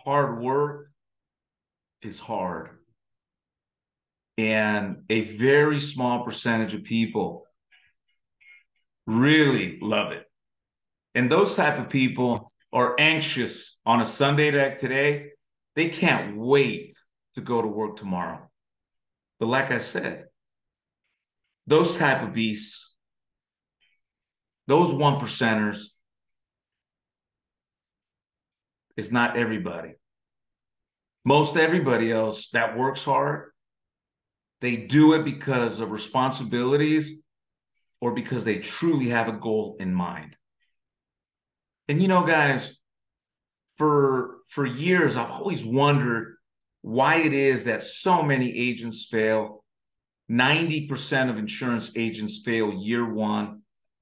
hard work is hard. And a very small percentage of people really love it. And those type of people are anxious on a Sunday like today. They can't wait to go to work tomorrow. But like I said, those type of beasts, those one percenters, is not everybody. Most everybody else that works hard, they do it because of responsibilities or because they truly have a goal in mind. And guys, for years, I've always wondered why it is that so many agents fail. 90% of insurance agents fail year one.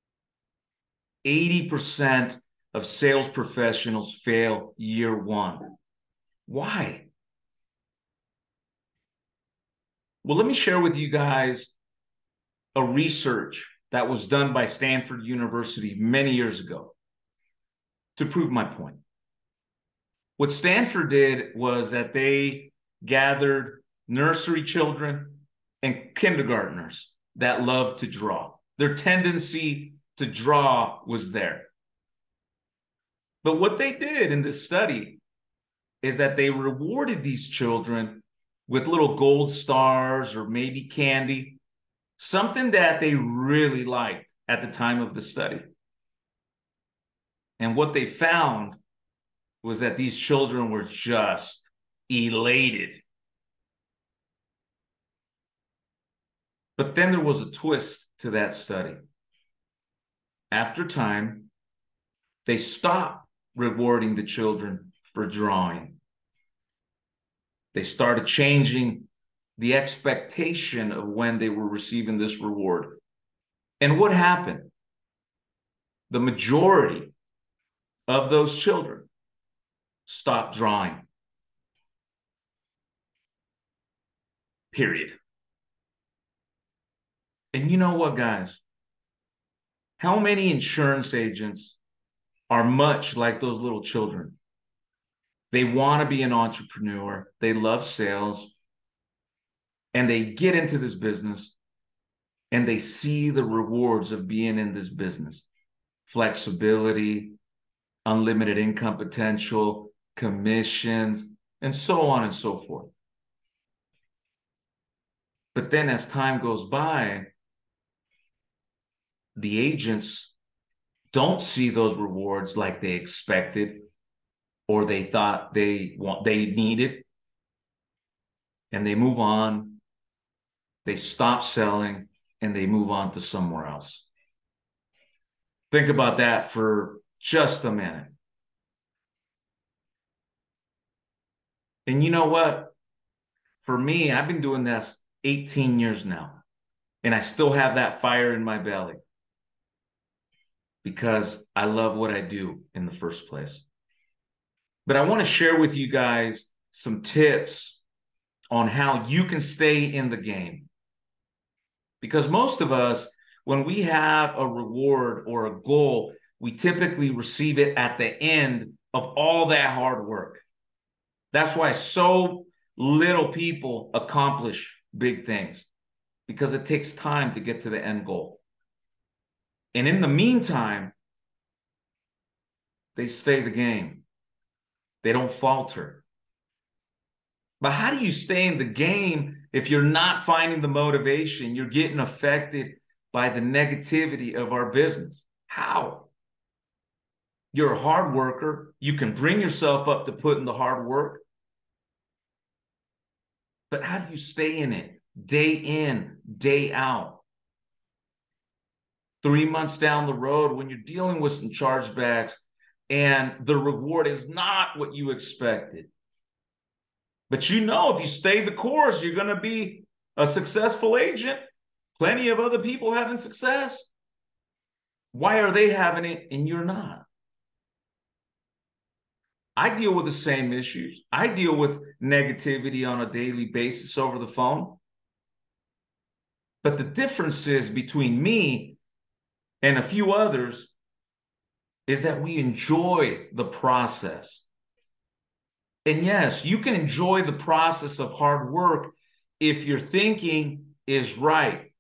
80% of sales professionals fail year one. Why? Well, let me share with you guys a research that was done by Stanford University many years ago to prove my point. What Stanford did was that they gathered nursery children and kindergartners that love to draw. Their tendency to draw was there. But what they did in this study is that they rewarded these children with little gold stars or maybe candy, something that they really liked at the time of the study. And what they found was that these children were just elated. But then there was a twist to that study. After time, they stopped rewarding the children for drawing. They started changing the expectation of when they were receiving this reward. And what happened? The majority of those children stopped drawing. Period. And you know what, guys? How many insurance agents are much like those little children? They want to be an entrepreneur. They love sales. And they get into this business and they see the rewards of being in this business. Flexibility, unlimited income potential, commissions, and so on and so forth. But then as time goes by, the agents don't see those rewards like they expected or they thought they needed. And they move on, they stop selling, and they move on to somewhere else. Think about that for just a minute. And you know what? For me, I've been doing this 18 years now, and I still have that fire in my belly because I love what I do in the first place. But I want to share with you guys some tips on how you can stay in the game. Because most of us, when we have a reward or a goal, we typically receive it at the end of all that hard work. That's why so little people accomplish big things, because it takes time to get to the end goal. And in the meantime, they stay the game. They don't falter. But how do you stay in the game if you're not finding the motivation? You're getting affected by the negativity of our business. How? You're a hard worker. You can bring yourself up to put in the hard work. But how do you stay in it day in, day out? 3 months down the road, when you're dealing with some chargebacks and the reward is not what you expected. But if you stay the course, you're going to be a successful agent. Plenty of other people having success. Why are they having it and you're not? I deal with the same issues. I deal with negativity on a daily basis over the phone. But the difference is between me and a few others is that we enjoy the process. And yes, you can enjoy the process of hard work if your thinking is right.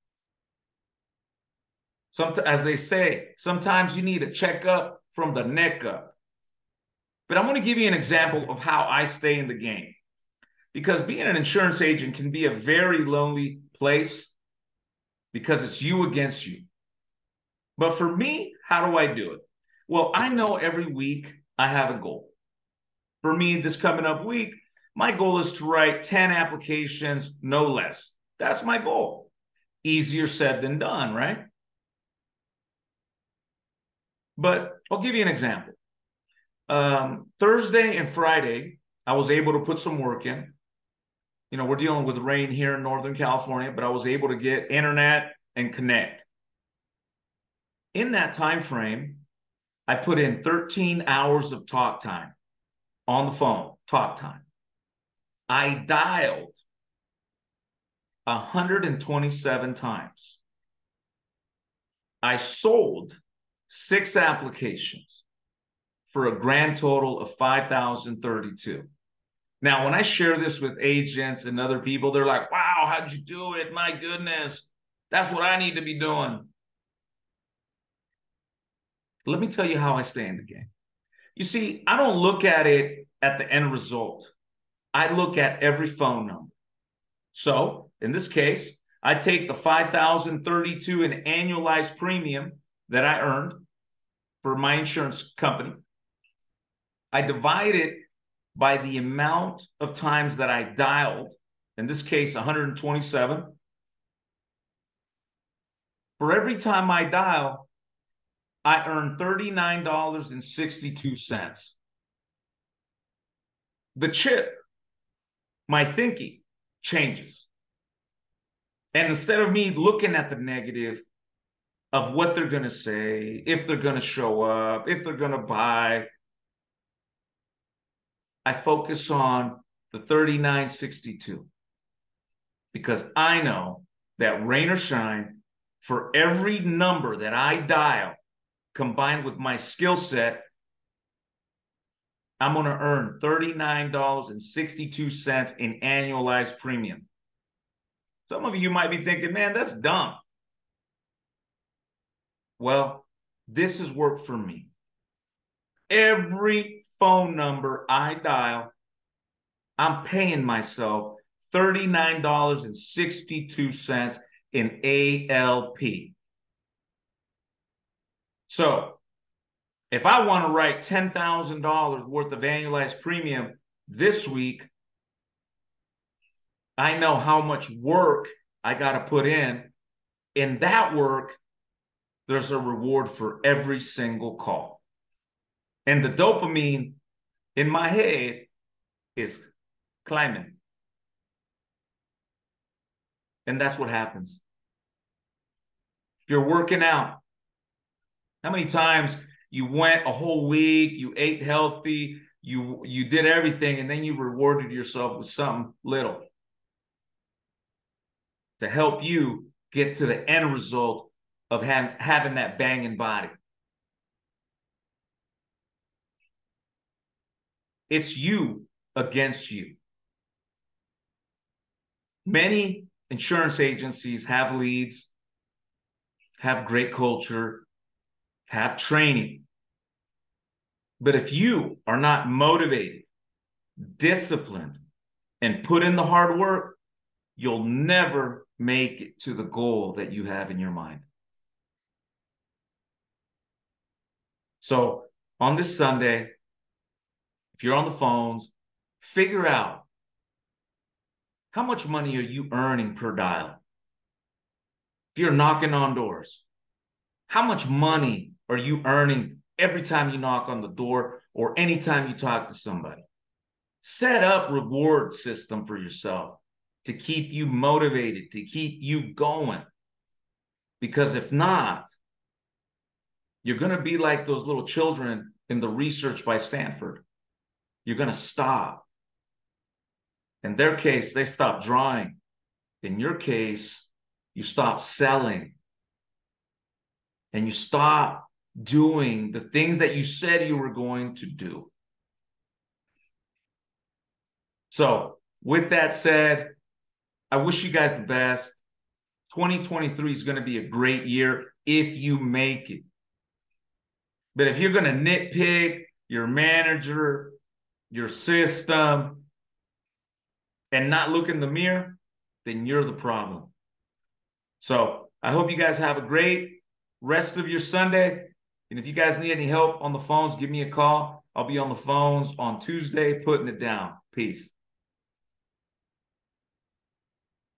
As they say, sometimes you need a checkup from the neck up. But I'm going to give you an example of how I stay in the game. Because being an insurance agent can be a very lonely place because it's you against you. But for me, how do I do it? Well, I know every week I have a goal. For me, this coming up week, my goal is to write 10 applications, no less. That's my goal. Easier said than done, right? But I'll give you an example. Thursday and Friday, I was able to put some work in. You know, we're dealing with rain here in Northern California, but I was able to get internet and connect. In that time frame, I put in 13 hours of talk time on the phone, talk time. I dialed 127 times. I sold 6 applications for a grand total of 5,032. Now, when I share this with agents and other people, they're like, wow, how'd you do it? My goodness, that's what I need to be doing. Let me tell you how I stay in the game. You see, I don't look at it at the end result. I look at every phone number. So in this case, I take the 5,032 in annualized premium that I earned for my insurance company. I divide it by the amount of times that I dialed, in this case, 127. For every time I dial, I earn $39.62. The chip, my thinking changes. And instead of me looking at the negative of what they're going to say, if they're going to show up, if they're going to buy, I focus on the 39.62 because I know that rain or shine, for every number that I dial combined with my skill set, I'm going to earn $39.62 in annualized premium. Some of you might be thinking, man, that's dumb. Well, this has worked for me. Every phone number I dial, I'm paying myself $39.62 in ALP. So if I want to write $10,000 worth of annualized premium this week, I know how much work I got to put in. In that work, there's a reward for every single call. And the dopamine in my head is climbing. And that's what happens. If you're working out, how many times you went a whole week, you ate healthy, you did everything, and then you rewarded yourself with something little to help you get to the end result of having that banging body. It's you against you. Many insurance agencies have leads, have great culture, have training. But if you are not motivated, disciplined, and put in the hard work, you'll never make it to the goal that you have in your mind. So on this Sunday, if you're on the phones, figure out how much money are you earning per dial? If you're knocking on doors, how much money are you earning every time you knock on the door or anytime you talk to somebody? Set up reward system for yourself to keep you motivated, to keep you going. Because if not, you're going to be like those little children in the research by Stanford. You're going to stop. In their case, they stop drawing. In your case, you stop selling. And you stop doing the things that you said you were going to do. So with that said, I wish you guys the best. 2023 is going to be a great year if you make it. But if you're going to nitpick your manager, your system, and not look in the mirror, then you're the problem. So I hope you guys have a great rest of your Sunday. And if you guys need any help on the phones, give me a call. I'll be on the phones on Tuesday putting it down. Peace.